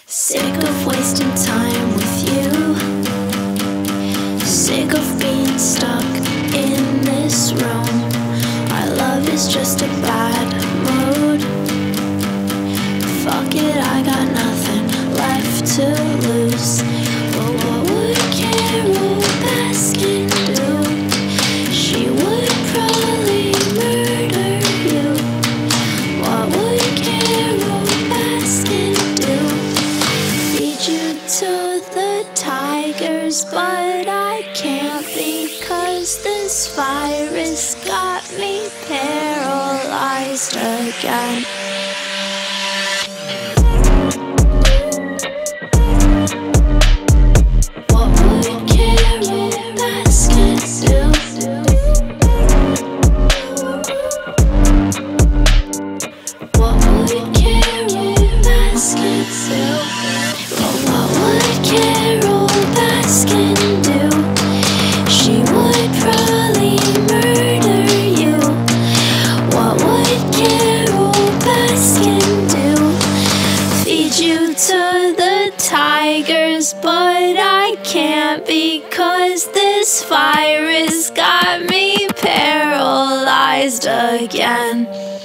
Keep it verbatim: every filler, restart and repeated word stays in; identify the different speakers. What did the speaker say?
Speaker 1: Sick of wasting time with you. Sick of being stuck in this room. Our love is just a bad mood. Fuck it, I got nothing left to lose. But what would Carol Baskin do? She would probably murder you. What would Carol Baskin do? Feed you to the tigers, but I can't because this virus got me paralyzed again. What would Carol Baskin do? What would Carol Baskin do? Well, what would Carol Baskin do? She would probably murder you. What would Carol Baskin do? Feed you to the tigers, but I can't because this virus got me paralyzed again.